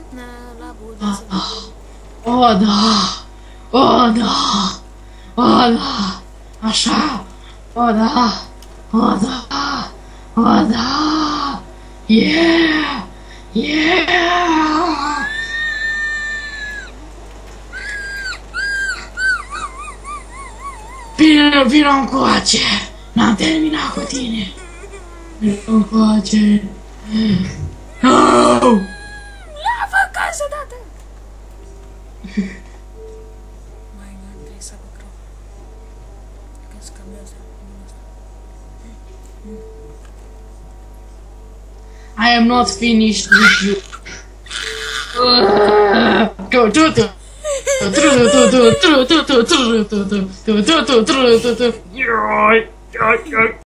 O, da! O, da! O, da! Așa! O, da! O, da! O, da! Yeah! Yeah! Vino încoace! N-am terminat cu tine! Vino încoace! No! Lava casa dată! Mai trebuie să vă greu. Când scambează I am not finished with you. Go,